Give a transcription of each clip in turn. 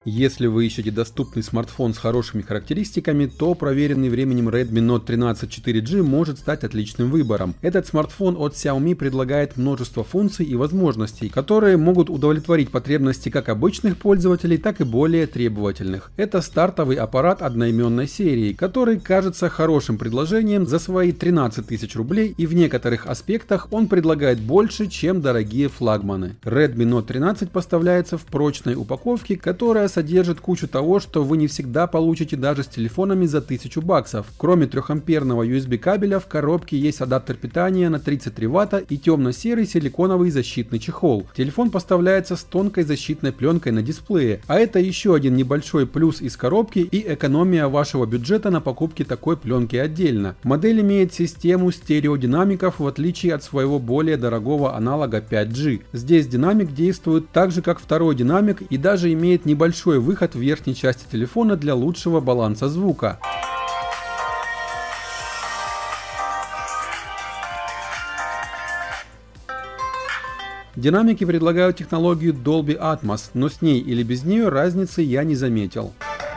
Если вы ищете доступный смартфон с хорошими характеристиками, то проверенный временем Redmi Note 13 4G может стать отличным выбором. Этот смартфон от Xiaomi предлагает множество функций и возможностей, которые могут удовлетворить потребности как обычных пользователей, так и более требовательных. Это стартовый аппарат одноименной серии, который кажется хорошим предложением за свои 13 тысяч рублей, и в некоторых аспектах он предлагает больше, чем дорогие флагманы. Redmi Note 13 поставляется в прочной упаковке, которая содержит кучу того, что вы не всегда получите даже с телефонами за 1000 баксов. Кроме 3-амперного USB кабеля в коробке есть адаптер питания на 33 Вт и темно-серый силиконовый защитный чехол. Телефон поставляется с тонкой защитной пленкой на дисплее, а это еще один небольшой плюс из коробки и экономия вашего бюджета на покупке такой пленки отдельно. Модель имеет систему стереодинамиков в отличие от своего более дорогого аналога 5G. Здесь динамик действует так же, как второй динамик, и даже имеет небольшой выход в верхней части телефона для лучшего баланса звука. Динамики предлагают технологию Dolby Atmos, но с ней или без нее разницы я не заметил.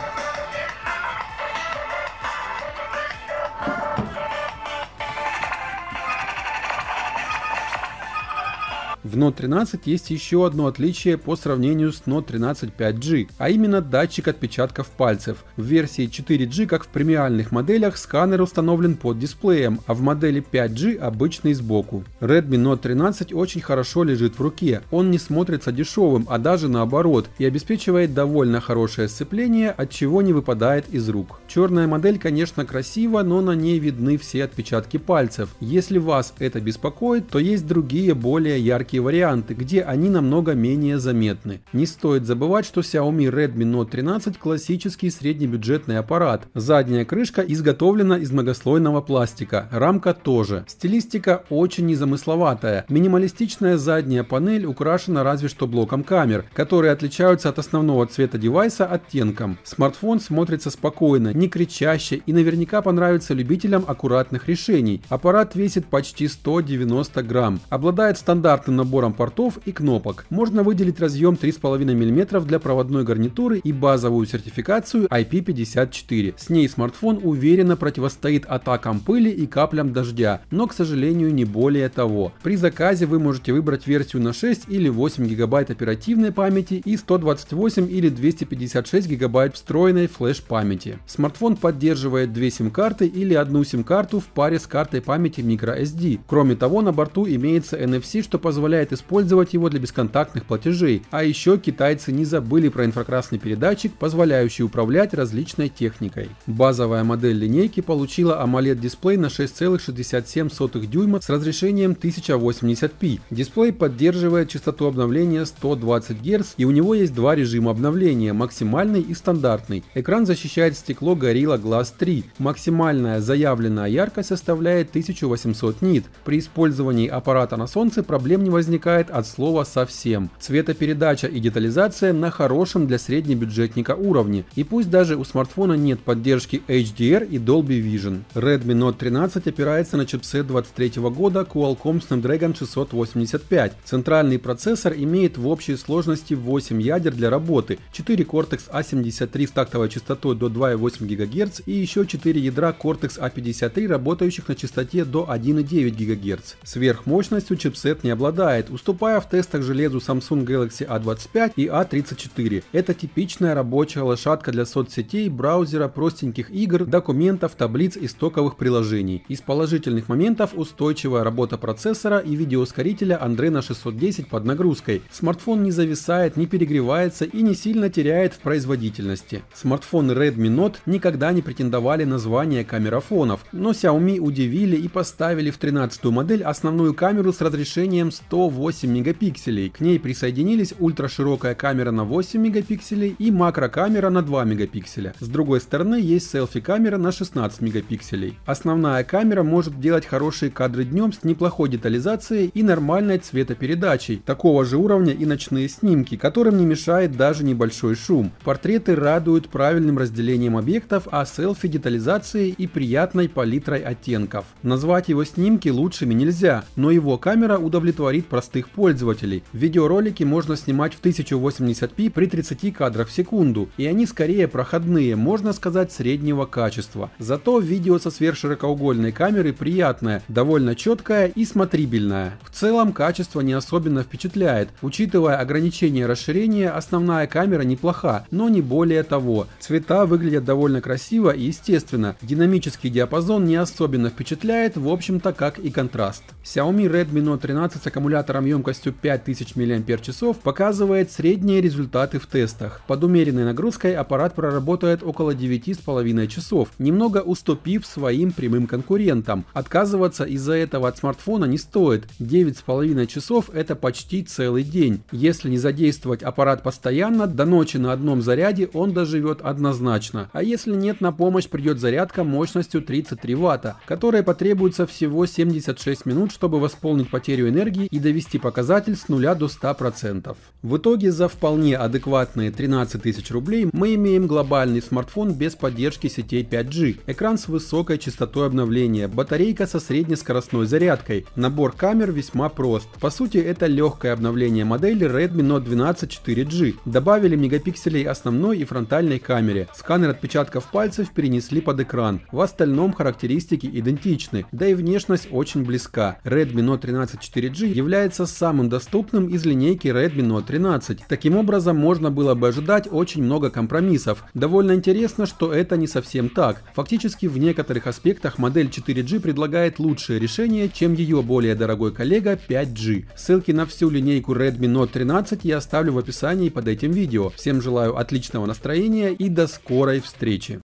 В Note 13 есть еще одно отличие по сравнению с Note 13 5G, а именно датчик отпечатков пальцев. В версии 4G, как в премиальных моделях, сканер установлен под дисплеем, а в модели 5G обычный сбоку. Redmi Note 13 очень хорошо лежит в руке, он не смотрится дешевым, а даже наоборот, и обеспечивает довольно хорошее сцепление, от чего не выпадает из рук. Черная модель, конечно, красива, но на ней видны все отпечатки пальцев. Если вас это беспокоит, то есть другие более яркие варианты, где они намного менее заметны. Не стоит забывать, что Xiaomi Redmi Note 13 классический среднебюджетный аппарат. Задняя крышка изготовлена из многослойного пластика, рамка тоже. Стилистика очень незамысловатая. Минималистичная задняя панель украшена разве что блоком камер, которые отличаются от основного цвета девайса оттенком. Смартфон смотрится спокойно, не кричаще и наверняка понравится любителям аккуратных решений. Аппарат весит почти 190 грамм, обладает стандартным набором портов и кнопок. Можно выделить разъем 3,5 мм для проводной гарнитуры и базовую сертификацию IP54. С ней смартфон уверенно противостоит атакам пыли и каплям дождя, но, к сожалению, не более того. При заказе вы можете выбрать версию на 6 или 8 ГБ оперативной памяти и 128 или 256 ГБ встроенной флеш-памяти. Смартфон поддерживает 2 сим-карты или одну сим-карту в паре с картой памяти microSD. Кроме того, на борту имеется NFC, что позволяет использовать его для бесконтактных платежей. А еще китайцы не забыли про инфракрасный передатчик, позволяющий управлять различной техникой. Базовая модель линейки получила AMOLED-дисплей на 6,67 дюйма с разрешением 1080p. Дисплей поддерживает частоту обновления 120 Гц, и у него есть два режима обновления – максимальный и стандартный. Экран защищает стекло Gorilla Glass 3. Максимальная заявленная яркость составляет 1800 нит. При использовании аппарата на солнце проблем не возникает от слова совсем. Цветопередача и детализация на хорошем для среднебюджетника уровне. И пусть даже у смартфона нет поддержки HDR и Dolby Vision. Redmi Note 13 опирается на чипсет 23 года Qualcomm Snapdragon 685. Центральный процессор имеет в общей сложности 8 ядер для работы, 4 Cortex A73 с тактовой частотой до 2,8 ГГц и еще 4 ядра Cortex A53, работающих на частоте до 1,9 ГГц. Сверхмощностью чипсет не обладает, уступая в тестах железу Samsung Galaxy A25 и A34. Это типичная рабочая лошадка для соцсетей, браузера, простеньких игр, документов, таблиц и стоковых приложений. Из положительных моментов устойчивая работа процессора и видеоускорителя Adreno 610 под нагрузкой. Смартфон не зависает, не перегревается и не сильно теряет в производительности. Смартфоны Redmi Note никогда не претендовали на звание камерафонов, но Xiaomi удивили и поставили в 13-ю модель основную камеру с разрешением 108 мегапикселей. К ней присоединились ультраширокая камера на 8 мегапикселей и макрокамера на 2 мегапикселя. С другой стороны есть селфи-камера на 16 мегапикселей. Основная камера может делать хорошие кадры днем с неплохой детализацией и нормальной цветопередачей. Такого же уровня и ночные снимки, которым не мешает даже небольшой шум. Портреты радуют правильным разделением объектов, а селфи детализацией и приятной палитрой оттенков. Назвать его снимки лучшими нельзя, но его камера удовлетворит простых пользователей. Видеоролики можно снимать в 1080p при 30 кадрах в секунду, и они скорее проходные, можно сказать, среднего качества. Зато видео со сверхширокоугольной камеры приятное, довольно четкое и смотрибельное. В целом качество не особенно впечатляет, учитывая ограничение расширения, основная камера неплоха, но не более того. Цвета выглядят довольно красиво и естественно, динамический диапазон не особенно впечатляет, в общем-то, как и контраст. Xiaomi Redmi Note 13 с аккумулятором емкостью 5000 мАч показывает средние результаты в тестах. Под умеренной нагрузкой аппарат проработает около 9,5 часов, немного уступив своим прямым конкурентам. Отказываться из-за этого от смартфона не стоит, 9,5 часов это почти целый день. Если не задействовать аппарат постоянно, до ночи на одном заряде он доживет однозначно. А если нет, на помощь придет зарядка мощностью 33 Вт, которая потребуется всего 76 минут, чтобы восполнить потерю энергии и довести показатель с 0 до 100%. В итоге за вполне адекватные 13 тысяч рублей мы имеем глобальный смартфон без поддержки сетей 5G, экран с высокой частотой обновления, батарейка со среднескоростной зарядкой, набор камер весьма прост. По сути, это легкое обновление модели Redmi Note 12 4G. Добавили мегапикселей основной и фронтальной камере, сканер отпечатков пальцев перенесли под экран, в остальном характеристики идентичны, да и внешность очень близка. Redmi Note 13 4G является самым доступным из линейки Redmi Note 13. Таким образом, можно было бы ожидать очень много компромиссов. Довольно интересно, что это не совсем так. Фактически в некоторых аспектах модель 4G предлагает лучшее решение, чем ее более дорогой коллега 5G. Ссылки на всю линейку Redmi Note 13 я оставлю в описании под этим видео. Всем желаю отличного настроения и до скорой встречи.